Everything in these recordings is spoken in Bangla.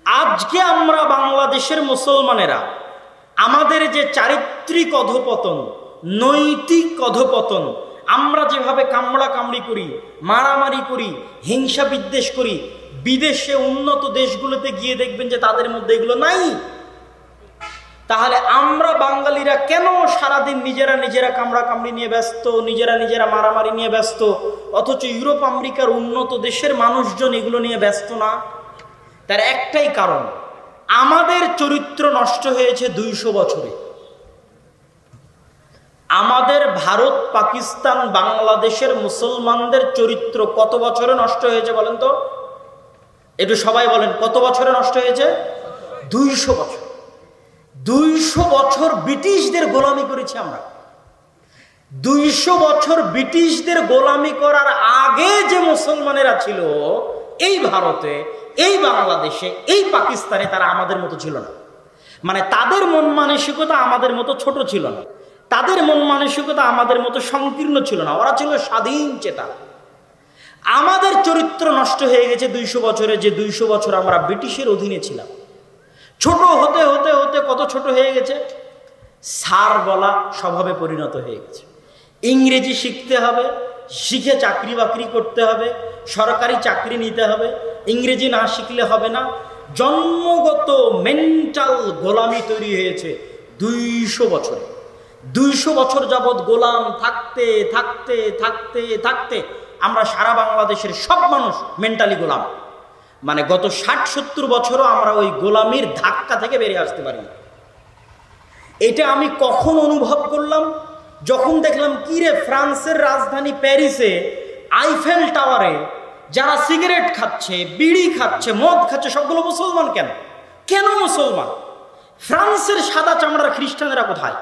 আজকে আমরা বাংলাদেশের মুসলমানেরা আমাদের যে চারিত্রিক অধপতন, নৈতিক অধপতন, আমরা যেভাবে কামড়া কামড়ি করি, মারামারি করি, হিংসা বিদ্বেষ করি, বিদেশে উন্নত দেশগুলোতে গিয়ে দেখবেন যে তাদের মধ্যে এগুলো নাই। তাহলে আমরা বাঙালিরা কেন সারাদিন নিজেরা কামড়া কামড়ি নিয়ে ব্যস্ত, নিজেরা মারামারি নিয়ে ব্যস্ত, অথচ ইউরোপ আমেরিকার উন্নত দেশের মানুষজন এগুলো নিয়ে ব্যস্ত না? তার একটাই কারণ, আমাদের চরিত্র নষ্ট হয়েছে 200 বছরে। আমাদের ভারত, পাকিস্তান, বাংলাদেশের মুসলমানদের চরিত্র কত বছরে নষ্ট হয়েছে বলেন তো? একটু সবাই বলেন, কত বছরে নষ্ট হয়েছে? 200 বছর। 200 বছর ব্রিটিশদের গোলামি করেছি আমরা। 200 বছর ব্রিটিশদের গোলামি করার আগে যে মুসলমানেরা ছিল এই ভারতে, এই বাংলাদেশে, এই পাকিস্তানে, তারা আমাদের মতো ছিল না। মানে তাদের মন মানসিকতা আমাদের মতো ছোট ছিল না, তাদের মন মানসিকতা আমাদের মতো সংকীর্ণ ছিল না, ওরা ছিল স্বাধীন চেতা। আমাদের চরিত্র নষ্ট হয়ে গেছে 200 বছরে, যে 200 বছর আমরা ব্রিটিশের অধীনে ছিলাম। ছোট হতে হতে হতে কত ছোট হয়ে গেছে, স্যার বলা স্বভাবে পরিণত হয়ে গেছে। ইংরেজি শিখতে হবে, শিখে চাকরি বাকরি করতে হবে, সরকারি চাকরি নিতে হবে, ইংরেজি না শিখলে হবে না। জন্মগত মেন্টাল গোলামি তৈরি হয়েছে 200 বছরে। 200 বছর যাবৎ গোলাম থাকতে থাকতে থাকতে থাকতে আমরা সারা বাংলাদেশের সব মানুষ মেন্টালি গোলাম। মানে গত 60-70 বছরও আমরা ওই গোলামির ধাক্কা থেকে বেরিয়ে আসতে পারি না। এটা আমি কখন অনুভব করলাম, যখন দেখলাম কি রে, ফ্রান্সের রাজধানী প্যারিসে আইফেল টাওয়ারে যারা সিগারেট খাচ্ছে, বিড়ি খাচ্ছে, মদ খাচ্ছে, সবগুলো মুসলমান। কেন কেন মুসলমান? ফ্রান্সের সাদা চামড়ার খ্রিস্টানেরা কোথায়?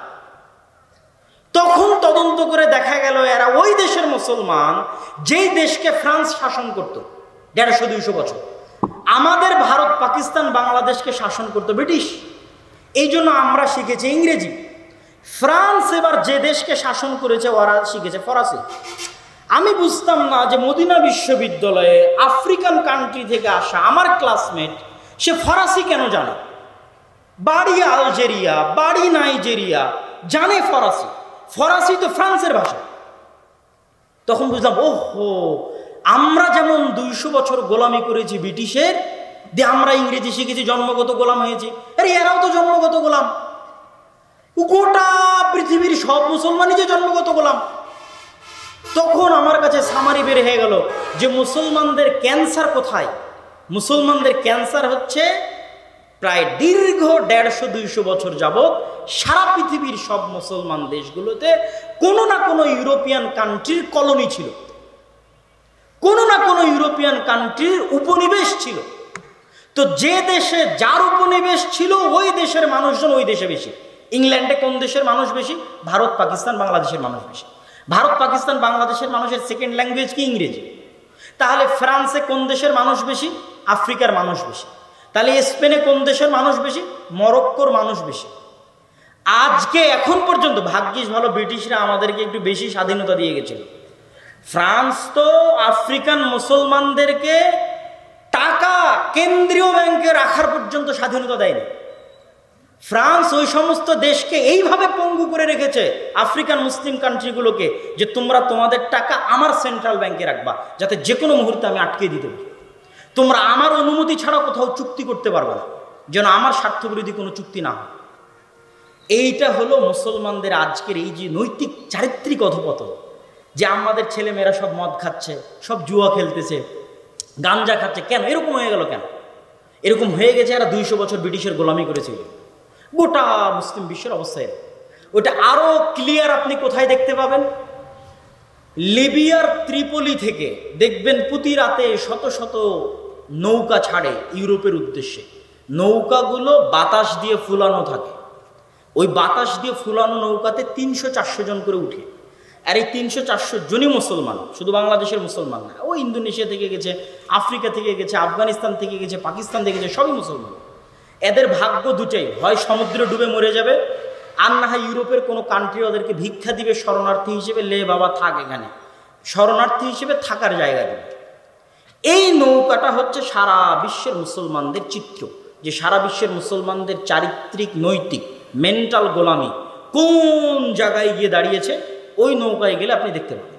তখন তদন্ত করে দেখা গেল এরা ওই দেশের মুসলমান যেই দেশকে ফ্রান্স শাসন করত 150-200 বছর। আমাদের ভারত, পাকিস্তান, বাংলাদেশকে শাসন করত ব্রিটিশ। এই জন্য আমরা শিখেছি ইংরেজি। ফ্রান্স এবার যে দেশকে শাসন করেছে ওরা শিখেছে ফরাসি। আমি বুঝতাম না যে মদিনা বিশ্ববিদ্যালয়ে আফ্রিকান কান্ট্রি থেকে আসা আমার ক্লাসমেট সে ফরাসি কেন জানে। বাড়ি আলজেরিয়া, বাড়ি নাইজেরিয়া, জানে ফরাসি। ফরাসি তো ফ্রান্সের ভাষা। তখন বুঝলাম, ওহো, আমরা যেমন 200 বছর গোলামি করেছি ব্রিটিশের, দিয়ে আমরা ইংরেজি শিখেছি, জন্মগত গোলাম হয়েছি। আরে এরাও তো জন্মগত গোলাম। গোটা পৃথিবীর সব মুসলমানই যে জন্মগত গোলাম। তখন আমার কাছে সামারি বের হয়ে গেল যে মুসলমানদের ক্যান্সার কোথায়। মুসলমানদের ক্যান্সার হচ্ছে প্রায় দীর্ঘ 150-200 বছর যাবৎ সারা পৃথিবীর সব মুসলমান দেশগুলোতে কোনো না কোনো ইউরোপিয়ান কান্ট্রির কলোনি ছিল, কোনো না কোনো ইউরোপিয়ান কান্ট্রির উপনিবেশ ছিল। তো যে দেশে যার উপনিবেশ ছিল ওই দেশের মানুষজন ওই দেশে বেশি। ইংল্যান্ডে কোন দেশের মানুষ বেশি? ভারত, পাকিস্তান, বাংলাদেশের মানুষ বেশি। ভারত, পাকিস্তান, বাংলাদেশের মানুষের সেকেন্ড ল্যাঙ্গুয়েজ কি? ইংরেজি। তাহলে ফ্রান্সে কোন দেশের মানুষ বেশি? আফ্রিকার মানুষ বেশি। তাহলে স্পেনে কোন দেশের মানুষ বেশি? মরক্কোর মানুষ বেশি। আজকে এখন পর্যন্ত ভাগ্যিস ভালো ব্রিটিশরা আমাদেরকে একটু বেশি স্বাধীনতা দিয়ে গেছিল। ফ্রান্স তো আফ্রিকান মুসলমানদেরকে টাকা কেন্দ্রীয় ব্যাংকে রাখার পর্যন্ত স্বাধীনতা দেয়নি। ফ্রান্স ওই সমস্ত দেশকে এইভাবে পঙ্গু করে রেখেছে, আফ্রিকান মুসলিম কান্ট্রিগুলোকে, যে তোমরা তোমাদের টাকা আমার সেন্ট্রাল ব্যাংকে রাখবা, যাতে যে কোনো মুহূর্তে আমি আটকে দিতে পারি। তোমরা আমার অনুমতি ছাড়া কোথাও চুক্তি করতে পারবে না, যেন আমার স্বার্থবিরোধী কোনো চুক্তি না হয়। এইটা হলো মুসলমানদের আজকের এই যে নৈতিক চারিত্রিক অধপতন, যে আমাদের ছেলেমেয়েরা সব মদ খাচ্ছে, সব জুয়া খেলতেছে, গাঞ্জা খাচ্ছে। কেন এরকম হয়ে গেল? কেন এরকম হয়ে গেছে? এরা 200 বছর ব্রিটিশের গোলামি করেছিল। গোটা মুসলিম বিশ্বের অবস্থায় ওটা আরো ক্লিয়ার আপনি কোথায় দেখতে পাবেন? লিবিয়ার ত্রিপলি থেকে দেখবেন প্রতি রাতে শত শত নৌকা ছাড়ে ইউরোপের উদ্দেশ্যে। নৌকাগুলো বাতাস দিয়ে ফুলানো থাকে। ওই বাতাস দিয়ে ফুলানো নৌকাতে 300-400 জন করে উঠে। আর এই 300-400 জনই মুসলমান, শুধু বাংলাদেশের মুসলমান না। ও ইন্দোনেশিয়া থেকে গেছে, আফ্রিকা থেকে গেছে, আফগানিস্তান থেকে গেছে, পাকিস্তান থেকে গেছে, সবই মুসলমান। এদের ভাগ্য দুটাই, হয় সমুদ্রে ডুবে মরে যাবে, আর না হয় ইউরোপের কোনো কান্ট্রি ওদেরকে ভিক্ষা দিবে শরণার্থী হিসেবে, লে বাবা থাক এখানে, শরণার্থী হিসেবে থাকার জায়গা দিবে। এই নৌকাটা হচ্ছে সারা বিশ্বের মুসলমানদের চিত্র। যে সারা বিশ্বের মুসলমানদের চারিত্রিক নৈতিক মেন্টাল গোলামি কোন জায়গায় গিয়ে দাঁড়িয়েছে, ওই নৌকায় গেলে আপনি দেখতে পাবেন।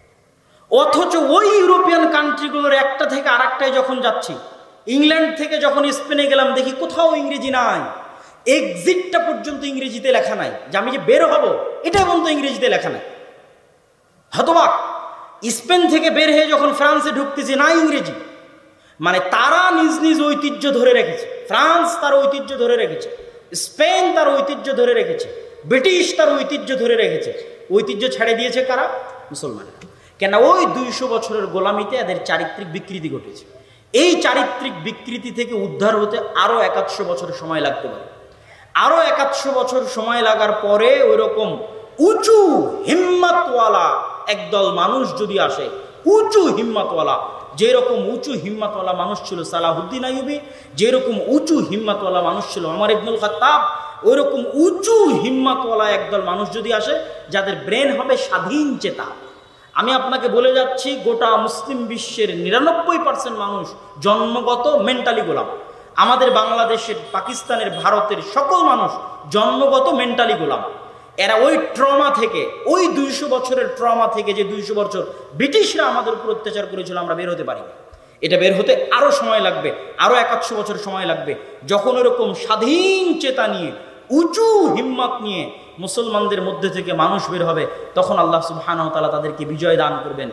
অথচ ওই ইউরোপিয়ান কান্ট্রিগুলোর একটা থেকে আরেকটায় যখন যাচ্ছি, ইংল্যান্ড থেকে যখন স্পেনে গেলাম, দেখি কোথাও ইংরেজি নাই, এক্সিটটা পর্যন্ত ইংরেজিতে লেখা নাই, যে আমি যে বের হব এটা পর্যন্ত ইংরেজিতে লেখা নাই। হতবাক! স্পেন থেকে বের হয়ে যখন ফ্রান্সে ঢুকতেছে, না ইংরেজি। মানে তারা নিজ নিজ ঐতিহ্য ধরে রেখেছে। ফ্রান্স তার ঐতিহ্য ধরে রেখেছে, স্পেন তার ঐতিহ্য ধরে রেখেছে, ব্রিটিশ তার ঐতিহ্য ধরে রেখেছে। ঐতিহ্য ছেড়ে দিয়েছে কারা? মুসলমানেরা। কেন? ওই 200 বছরের গোলামিতে এদের চারিত্রিক বিকৃতি ঘটেছে। এই চারিত্রিক বিকৃতি থেকে উদ্ধার হতে আরো 100 বছর সময় লাগতে পারে। আরো 100 বছর সময় লাগার পরে ওই রকম উঁচু হিম্মতওয়ালা একদল মানুষ যদি আসে, উঁচু হিম্মতওয়ালা, যেরকম উঁচু হিম্মতওয়ালা মানুষ ছিল সালাহুদ্দিন আইয়ুবী, যেরকম উঁচু হিম্মতওয়ালা মানুষ ছিল ওমর ইবনুল খাত্তাব, ওই রকম উঁচু হিম্মতওয়ালা একদল মানুষ যদি আসে, যাদের ব্রেন হবে স্বাধীন চেতা। আমি আপনাকে বলে যাচ্ছি, গোটা মুসলিম বিশ্বের 99% মানুষ জন্মগত মেন্টালি গোলাম। আমাদের বাংলাদেশের, পাকিস্তানের, ভারতের সকল মানুষ জন্মগত মেন্টালি গোলাম। এরা ওই ট্রমা থেকে, ওই 200 বছরের ট্রমা থেকে, যে 200 বছর ব্রিটিশরা আমাদের উপর অত্যাচার করেছিল, আমরা বের হতে পারিনি। এটা বের হতে আরো সময় লাগবে, আরো 100 বছর সময় লাগবে। যখন এরকম স্বাধীন চেতা নিয়ে, উঁচু হিম্মত নিয়ে মুসলমানদের মধ্যে থেকে মানুষ বের হবে, তখন আল্লাহ সুবহানাহু ওয়া তাআলা তাদেরকে বিজয় দান করবেন।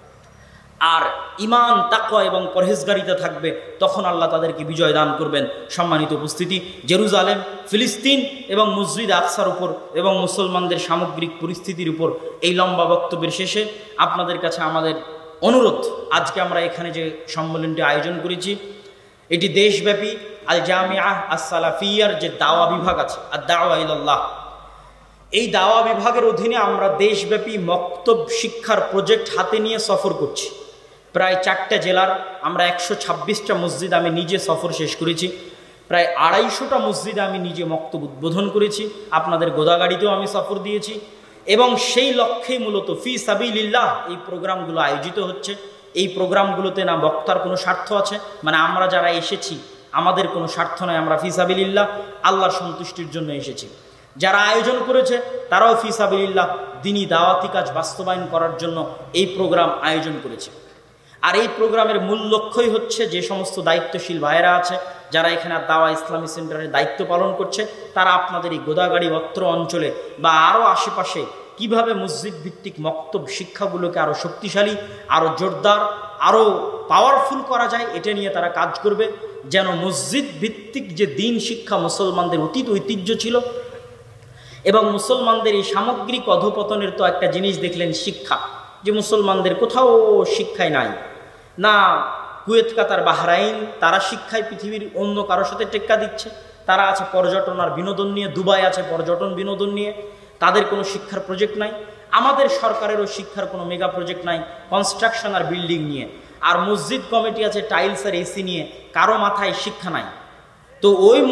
আর ঈমান, তাকওয়া এবং পরহেজগারিতা থাকবে, তখন আল্লাহ তাদেরকে বিজয় দান করবেন। সম্মানিত উপস্থিতি, জেরুজালেম, ফিলিস্তিন এবং মসজিদ আকসার উপর এবং মুসলমানদের সামগ্রিক পরিস্থিতির উপর এই লম্বা বক্তব্যের শেষে আপনাদের কাছে আমাদের অনুরোধ, আজকে আমরা এখানে যে সম্মেলনটি আয়োজন করেছি, এটি দেশব্যাপী আল জামিআহ আস-সালাফিয়ার যে দাওয়া বিভাগ আছে, আদ-দাওয়া ইলাল্লাহ, এই দাওয়া বিভাগের অধীনে আমরা দেশব্যাপী মক্তব শিক্ষার প্রজেক্ট হাতে নিয়ে সফর করছি। প্রায় 4টা জেলার আমরা 126টা মসজিদ আমি নিজে সফর শেষ করেছি। প্রায় 250টা মসজিদে আমি নিজে মক্তব উদ্বোধন করেছি। আপনাদের গোদাগাড়িতেও আমি সফর দিয়েছি এবং সেই লক্ষ্যেই মূলত ফি সাবিলিল্লাহ এই প্রোগ্রামগুলো আয়োজিত হচ্ছে। এই প্রোগ্রামগুলোতে না বক্তার কোনো স্বার্থ আছে, মানে আমরা যারা এসেছি আমাদের কোনো স্বার্থ নয়, আমরা ফি সাবিলিল্লাহ আল্লাহর সন্তুষ্টির জন্য এসেছি। যারা আয়োজন করেছে তারাও ফি সাবিলিল্লাহ দ্বীনি দাওয়াতি কাজ বাস্তবায়ন করার জন্য এই প্রোগ্রাম আয়োজন করেছে। আর এই প্রোগ্রামের মূল লক্ষ্যই হচ্ছে, যে সমস্ত দায়িত্বশীল ভাইয়েরা আছে যারা এখানে দাওয়া ইসলামী সেন্টারের দায়িত্ব পালন করছে, তারা আপনাদের এই গোদাগাড়ি অত্র অঞ্চলে বা আরও আশেপাশে কিভাবে মসজিদ ভিত্তিক মক্তব শিক্ষাগুলোকে আরও শক্তিশালী, আরও জোরদার, আরও পাওয়ারফুল করা যায়, এটা নিয়ে তারা কাজ করবে। যেন মসজিদ ভিত্তিক যে দিন শিক্ষা মুসলমানদের অতীত ঐতিহ্য ছিল, এবং মুসলমানদের এই সামগ্রিক অধপতনের তো একটা জিনিস দেখলেন, শিক্ষা, যে মুসলমানদের কোথাও শিক্ষায় নাই না। কুয়েত, কাতার, বাহরাইন তারা শিক্ষায় পৃথিবীর অন্য কারোর সাথে টেক্কা দিচ্ছে, তারা আছে পর্যটন আর বিনোদন নিয়ে। দুবাই আছে পর্যটন বিনোদন নিয়ে, তাদের কোনো শিক্ষার প্রজেক্ট নাই। আমাদের সরকারেরও শিক্ষার কোনো মেগা প্রজেক্ট নাই, কনস্ট্রাকশন আর বিল্ডিং নিয়ে। আর মসজিদ কমিটি আছে টাইলস আর এসি নিয়ে, কারো মাথায় শিক্ষা নাই। তো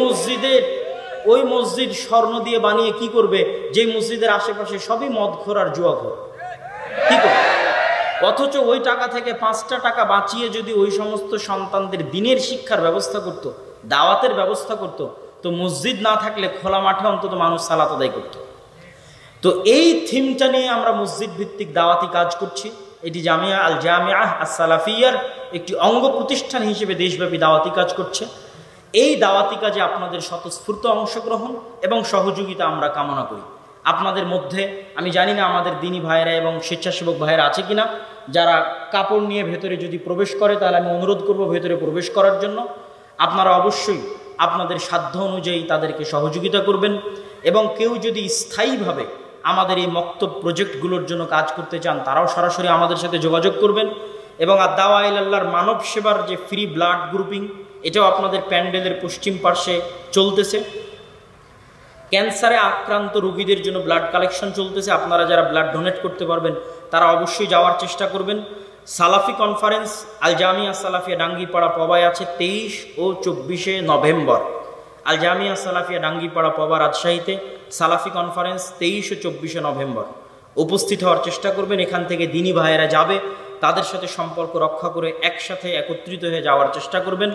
ওই মসজিদ স্বর্ণ দিয়ে বানিয়ে কি করবে, যে মসজিদের আশেপাশে সবই মদখোর আর জুয়াখোর, কি করবে? অথচ ওই টাকা থেকে 5টা টাকা বাঁচিয়ে যদি ওই সমস্ত সন্তানদের দিনের শিক্ষার ব্যবস্থা করত, দাওয়াতের ব্যবস্থা করত, তো মসজিদ না থাকলে খোলা মাঠে অন্তত মানুষ সালাত আদায় করত। তো এই থিমটা নিয়ে আমরা মসজিদ ভিত্তিক দাওয়াতি কাজ করছি। এটি জামিয়া আল জামিআহ আস-সালাফিয়ার একটি অঙ্গ প্রতিষ্ঠান হিসেবে দেশব্যাপী দাওয়াতি কাজ করছে। এই দাওয়াতি কাজে আপনাদের স্বতঃস্ফূর্ত অংশগ্রহণ এবং সহযোগিতা আমরা কামনা করি। আপনাদের মধ্যে আমি জানি না আমাদের দিনী ভাইয়েরা এবং স্বেচ্ছাসেবক ভাইয়েরা আছে কিনা, যারা কাপড় নিয়ে ভেতরে যদি প্রবেশ করে, তাহলে আমি অনুরোধ করব ভেতরে প্রবেশ করার জন্য। আপনারা অবশ্যই আপনাদের সাধ্য অনুযায়ী তাদেরকে সহযোগিতা করবেন, এবং কেউ যদি স্থায়ীভাবে আমাদের এই মক্তব প্রজেক্টগুলোর জন্য কাজ করতে চান, তারাও সরাসরি আমাদের সাথে যোগাযোগ করবেন। এবং আদ-দাওয়া ইলাল্লাহর মানব সেবার যে ফ্রি ব্লাড গ্রুপিং, এটাও আপনাদের প্যান্ডেলের পশ্চিম পার্শ্বে চলতেছে। ক্যান্সারে আক্রান্ত রোগীদের জন্য ব্লাড কালেকশন চলতেছে। আপনারা যারা ব্লাড ডোনেট করতে পারবেন তারা অবশ্যই যাওয়ার চেষ্টা করবেন। সালাফি কনফারেন্স আল জামিয়া সালাফিয়া ডাঙ্গিপাড়া পবায় আছে 23 ও 24 নভেম্বর। আল জামিয়া সালাফিয়া ডাঙ্গিপাড়া পবা রাজশাহীতে সালাফি কনফারেন্স 23 ও 24 নভেম্বর। উপস্থিত হওয়ার চেষ্টা করবেন। এখান থেকে দিনী ভাইয়েরা যাবে, তাদের সাথে সম্পর্ক রক্ষা করে একসাথে একত্রিত হয়ে যাওয়ার চেষ্টা করবেন।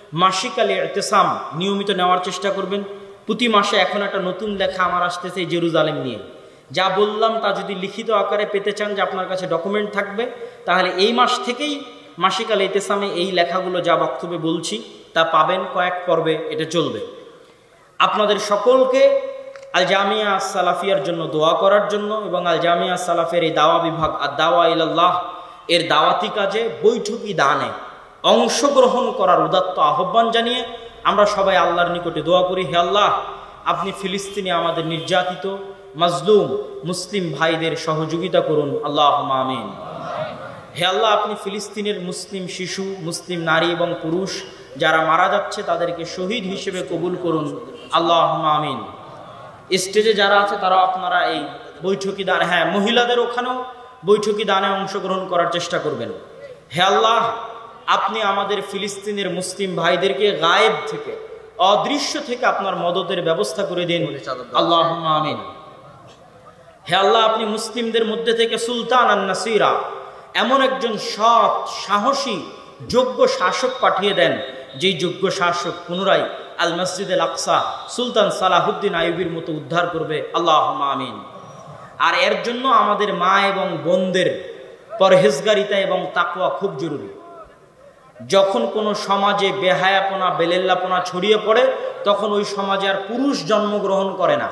মাসিকালে ইতিসাম নিয়মিত নেওয়ার চেষ্টা করবেন। প্রতি মাসে এখন একটা নতুন লেখা আমার আসতেছে জেরুজালেম নিয়ে। যা বললাম তা যদি লিখিত আকারে পেতে চান, যে আপনার কাছে ডকুমেন্ট থাকবে, তাহলে এই মাস থেকেই মাসিকালে ইতিসামে এই লেখাগুলো যা বক্তব্যে বলছি তা পাবেন। কয়েক পর্বে এটা চলবে। আপনাদের সকলকে আল জামিয়া সালাফিয়ার জন্য দোয়া করার জন্য এবং আল জামিয়া সালাফের এই দাওয়া বিভাগ আর দাওয়া ইলাল্লাহ এর দাওয়াতি কাজে বৈঠকি দানে অংশগ্রহণ করার উদাত্ত আহ্বান জানিয়ে আমরা সবাই আল্লাহর নিকটে দোয়া করি, হে আল্লাহ, আপনি ফিলিস্তিনে আমাদের নির্যাতিত মাজলুম মুসলিম ভাইদের সহযোগিতা করুন, আল্লাহুম্মা আমিন। হে আল্লাহ, আপনি ফিলিস্তিনের মুসলিম শিশু, মুসলিম নারী এবং পুরুষ যারা মারা যাচ্ছে তাদেরকে শহীদ হিসেবে কবুল করুন, আল্লাহুম্মা আমিন। স্টেজে যারা আছে তারাও আপনারা এই বৈঠকি দান, হ্যাঁ মহিলাদের ওখানেও বৈঠকি দানে অংশগ্রহণ করার চেষ্টা করবেন। হে আল্লাহ, আপনি আমাদের ফিলিস্তিনের মুসলিম ভাইদেরকে গায়েব থেকে, অদৃশ্য থেকে আপনার মদদের ব্যবস্থা করে দিন, আল্লাহুম্মা আমিন। হে আল্লাহ, আপনি মুসলিমদের মধ্যে থেকে সুলতান আন নাসিরা এমন একজন সৎ সাহসী যোগ্য শাসক পাঠিয়ে দেন, যেই যোগ্য শাসক পুনরায় আল মসজিদ আল আকসা সুলতান সালাহুদ্দিন আইয়ুবীর মতো উদ্ধার করবে, আল্লাহুম্মা আমিন। আর এর জন্য আমাদের মা এবং বোনদের পরহেজগারিতা এবং তাকওয়া খুব জরুরি। যখন কোনো সমাজে বেহায়াপনা বেলেল্লাপনা ছড়িয়ে পড়ে তখন ওই সমাজে আর পুরুষ জন্মগ্রহণ করে না।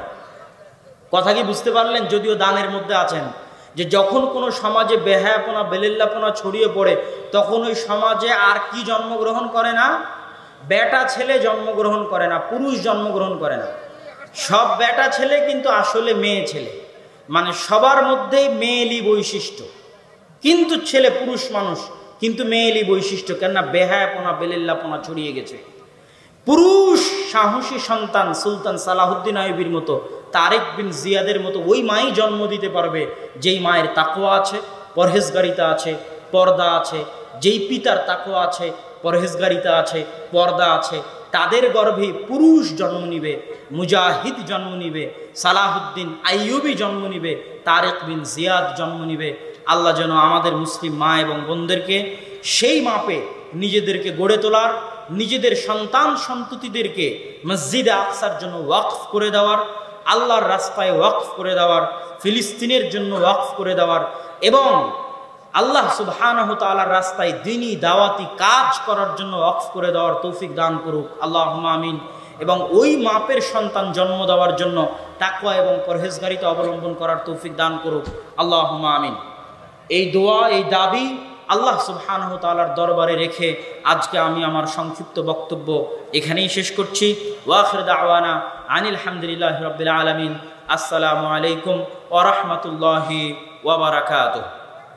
কথা কি বুঝতে পারলেন? যদিও দানের মধ্যে আছেন, যে যখন কোনো সমাজে বেহায়াপনা বেলেল্লাপনা ছড়িয়ে পড়ে তখন ওই সমাজে আর কি জন্মগ্রহণ করে না? বেটা ছেলে জন্মগ্রহণ করে না, পুরুষ জন্মগ্রহণ করে না। সব বেটা ছেলে কিন্তু আসলে মেয়ে ছেলে, মানে সবার মধ্যেই মেয়েলি বৈশিষ্ট্য, কিন্তু ছেলে পুরুষ মানুষ কিন্তু মেয়েলি বৈশিষ্ট্য। কেননা বেহায়াপনা বেলেল্লাপনা ছড়িয়ে গেছে। পুরুষ সাহসী সন্তান সুলতান সালাহুদ্দিন আইয়ুবীর মতো, তারেক বিন জিয়াদের মতো ওই মাই জন্ম দিতে পারবে যেই মায়ের তাকওয়া আছে, পরহেজগারিতা আছে, পর্দা আছে। যেই পিতার তাকওয়া আছে, পরহেজগারিতা আছে, পর্দা আছে, তাদের গর্ভে পুরুষ জন্ম নিবে, মুজাহিদ জন্ম নিবে, সালাহুদ্দিন আইয়ুবী জন্ম নিবে, তারেক বিন জিয়াদ জন্ম নিবে। আল্লাহ যেন আমাদের মুসলিম মা এবং বোনদেরকে সেই মাপে নিজেদেরকে গড়ে তোলার, নিজেদের সন্তান সন্ততিদেরকে মসজিদে আকসার জন্য ওয়াকফ করে দেওয়ার, আল্লাহর রাস্তায় ওয়াকফ করে দেওয়ার, ফিলিস্তিনের জন্য ওয়াকফ করে দেওয়ার এবং আল্লাহ সুবহানাহু ওয়া তাআলার রাস্তায় দ্বীনি দাওয়াতি কাজ করার জন্য ওয়াকফ করে দেওয়ার তৌফিক দান করুক, আল্লাহুম্মা আমিন। এবং ওই মাপের সন্তান জন্ম দেওয়ার জন্য তাকওয়া এবং পরহেজগারিতা অবলম্বন করার তৌফিক দান করুক, আল্লাহুম্মা আমিন। এই দোয়া, এই দাবি আল্লাহ সুবহানাহু ওয়া তাআলার দরবারে রেখে আজকে আমি আমার সংক্ষিপ্ত বক্তব্য এখানেই শেষ করছি। ওয়া আখির দাওয়ানা আনিল হামদুলিল্লাহি রাব্বিল আলামিন। আসসালামু আলাইকুম ওয়া রাহমাতুল্লাহি ওয়া বারাকাতুহু।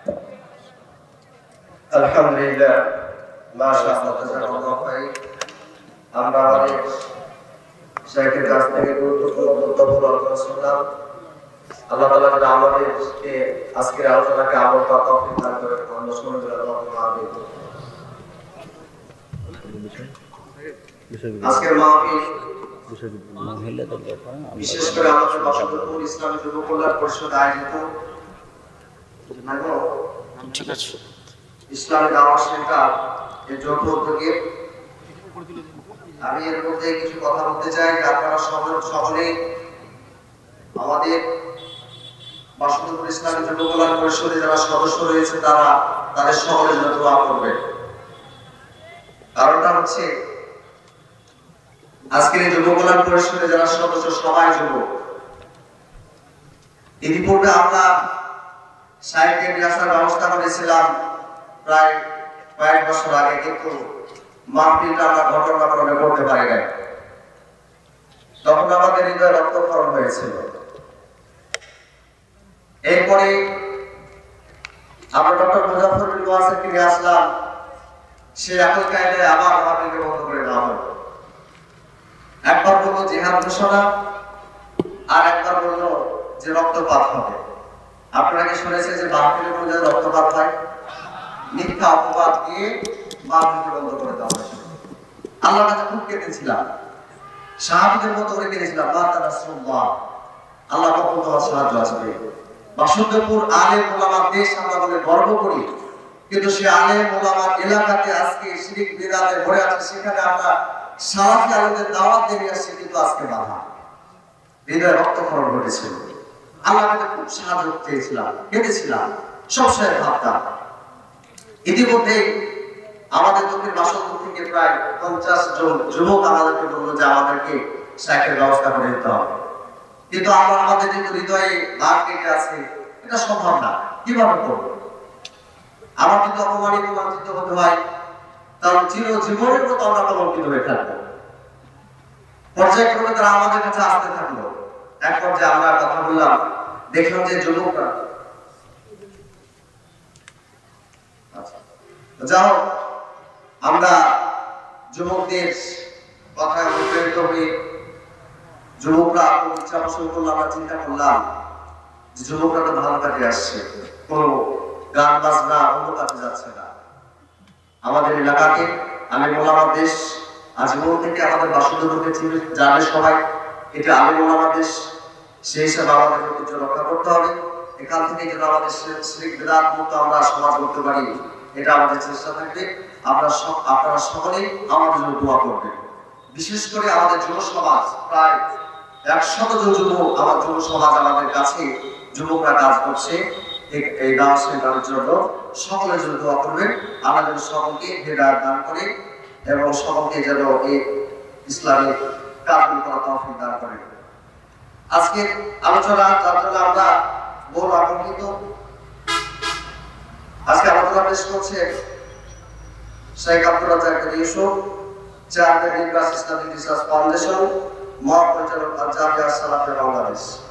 আলহামদুলিল্লাহ, মাশাআল্লাহ, জাযাকাল্লাহু খাইর। আমরা আমাদের শাইখের কাছ থেকে গুরুত্বপূর্ণ বক্তব্য আলোচনা শুনলাম। আল্লাহ তাআলা যেন আমাদেরকে আজকের আলোচনাকে আমল করার তৌফিক দান করেন, আমরা শুনে আল্লাহুম্মা আমিন। আজকের মাহফিল বিশেষ করে আমাদের বাসন্তপুর ইসলামী যুব কল্যাণ পরিষদ আয়োজিত ঠিক আছে ইসলামী দাওয়াত সেন্টার এর যৌথ উদ্যোগে আমি এর মধ্যে কিছু কথা বলতে চাই। আপনারা সকলেই আমাদের বাসন্তপুর ইসলামী যুব কল্যাণ পরিষদে যারা সদস্য রয়েছে তারা তাদের সকলের জন্য দোয়া করবেন। কারণটা হচ্ছে আজকের এই যুব কল্যাণ পরিষদে যারা সদস্য সবাই যুবক। ইতিপূর্বে আমরা সাহিত্যের বিরাসার ব্যবস্থা করেছিলাম প্রায় কয়েক বছর আগে, কিন্তু মাহফিলটা আমরা ঘটনাক্রমে করতে পারি নাই। তখন আমাদের হৃদয় রক্তক্ষরণ হয়েছিল। এরপরে আমরা ডক্টর মুজাফফর বিন ওয়াসিফকে নিয়ে আসলাম, সে একই কায়দায় আবার মাহফিলকে বন্ধ করে দেওয়া হলো। একবার বললো জিহাদ ঘোষণা, আর একবার বললো যে রক্তপাত হবে। আপনারা কি শুনেছেন যে মাহফিলের মধ্যে রক্তপাত হয়? মিথ্যা অপবাদ দিয়ে মাহফিলকে বন্ধ করে দেওয়া হয়েছিল। আল্লাহর কাছে খুব কেঁদেছিলাম, সাহাবীদের মতো করে কেঁদেছিলাম, আল্লাহ কখন তোমার সাহায্য আসবে। বাসন্তপুর আলেম ওলামার দেশ আমরা বলে গর্ব করি, কিন্তু সে আলেম ওলামার এলাকাতে আজকে শিরিক বিদআতে ভরে আছে, সেখানে আমরা সালাফি আলেমদের দাওয়াত দিয়ে আসছি, কিন্তু আজকে বাধা, হৃদয় রক্তক্ষরণ ঘটেছিল। আল্লাহর কাছে খুব সাহায্য চেয়েছিলাম, কেঁদেছিলাম, সবসময় ভাবতাম ইতিমধ্যেই আমাদের দক্ষিণ বাসন্তপুর থেকে প্রায় 50 জন যুবক আমাদেরকে বললো যে আমাদেরকে সাইকেল ব্যবস্থা করে দিতে হবে, কিন্তু আমরা আমাদের যে হৃদয়ে দাগ কেটে আছে, এটা সম্ভব না, কিভাবে করবো? আমার যদি অপমানিত বঞ্চিত হতে হয়, তাহলে চিরজীবনের মতো আমরা কলঙ্কিত হয়ে থাকবো। পর্যায়ক্রমে তারা আমাদের কাছে আসতে থাকলো। এক পর্যায়ে আমরা কথা বললাম, দেখলাম যে যুবকরা যাও, আমরা যুবকদের কথায় অনুপ্রেরিত হয়ে যুবকরা ইচ্ছা পোষণ করলো। আমরা চিন্তা করলাম যে যুবকরা তো ভালো কাজে আসছে, কোনো গান বাজনা অন্য কাজে যাচ্ছে না। আমাদের এলাকাকে আলেম ওলামার দেশ, আজীবন থেকে আমাদের বাসুদেবকে জানে সবাই, এটা আলেম ওলামার দেশ। সেই হিসাবে আমাদের ঐতিহ্য রক্ষা করতে হবে। এখান থেকে যেন আমাদের শিরিক বিদআত মুক্ত আমরা সমাজ করতে পারি, এটা আমাদের চেষ্টা থাকবে। আপনারা সকলেই আমাদের জন্য দোয়া করবেন। বিশেষ করে আমাদের যুব সমাজ, প্রায় 100 জন যুবক আমার যুব সমাজ আমাদের কাছে, যুবকরা কাজ করছে এই দাওয়াত সেন্টারের জন্য। সকলের জন্য দোয়া করবেন, আল্লাহ যেন সকলকে হেদায়েত দান করে এবং সকলকে যেন এই ইসলামিক কাজগুলো করার তৌফিক দান করে। আজকে আলোচনা যার জন্য আমরা বহু আকাঙ্ক্ষিত, আজকে আলোচনা পেশ করছে Sheikh Abdur Razzak Yusuf, chairman Islamic research foundation, মহাপরিচালক জামিয়া সালাফিয়া বাংলাদেশ।